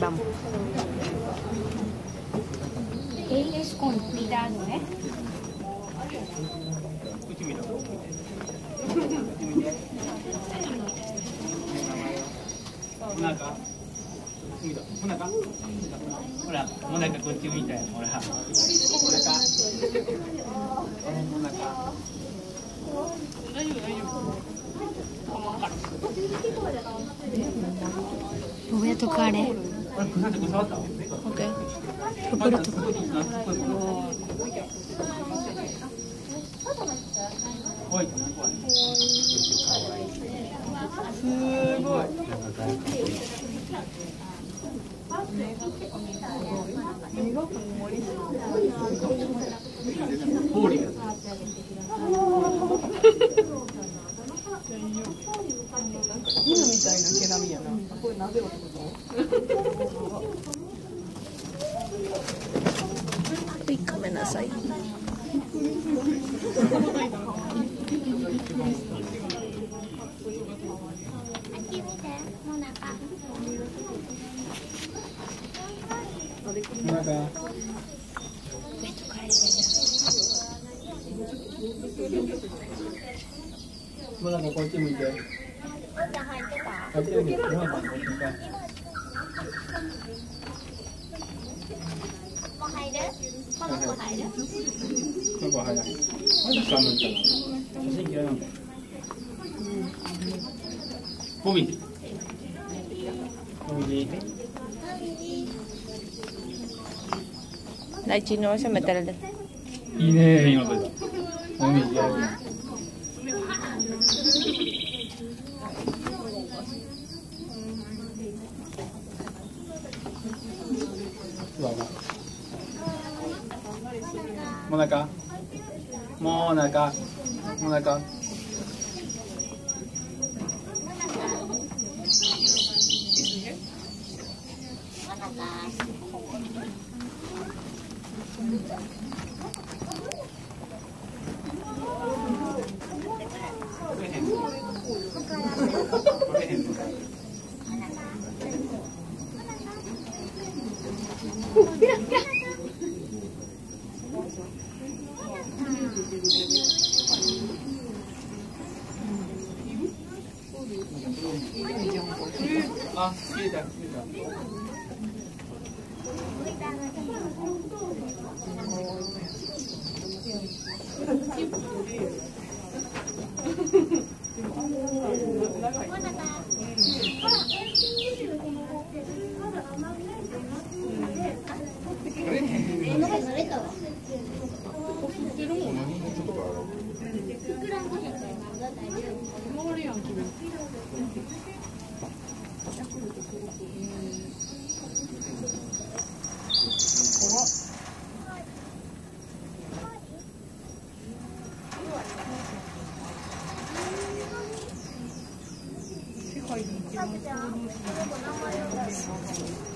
vamos. Él es convidado, ¿eh? ほら、もなかこっち見たよ、ほら。もなか。もなか。大丈夫、大丈夫。 Voy a tocar, ¿eh? Ok. Lo puedo tocar. はい。すごい。ホーリー。 犬みたいな毛並みやな。これなんでのことはい、ごめんなさい。 もなかこっち見て。入ってるけど、もなかこっち見て。 もう入る？この子入る？ この子入らない。まだ寒いから。写真嫌いなんだよ。ボミディ。ボミディ。 La chino vas a meter el dedo. いいね、今これ。ボミディやるね。もなか。もなか。もなか。あ、切れた、切れた。 世界で一番行動してる。